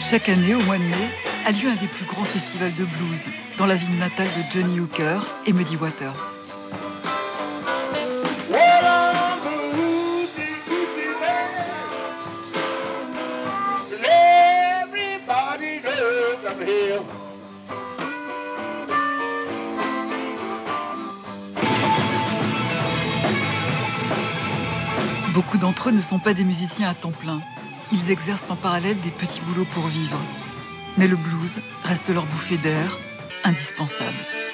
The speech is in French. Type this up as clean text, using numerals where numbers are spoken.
Chaque année, au mois de mai, a lieu un des plus grands festivals de blues dans la ville natale de Johnny Hooker et Muddy Waters. Beaucoup d'entre eux ne sont pas des musiciens à temps plein. Ils exercent en parallèle des petits boulots pour vivre. Mais le blues reste leur bouffée d'air indispensable.